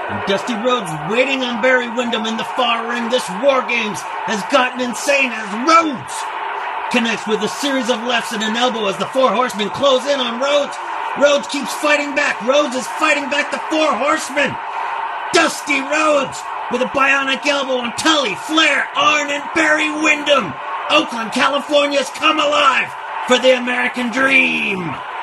And Dusty Rhodes waiting on Barry Windham in the far ring. This War Games has gotten insane as Rhodes connects with a series of lefts and an elbow as the Four Horsemen close in on Rhodes. Rhodes keeps fighting back. Rhodes is fighting back the Four Horsemen. Dusty Rhodes with a bionic elbow on Tully, Flair, Arn, and Barry Windham. Oakland, California's come alive for the American Dream.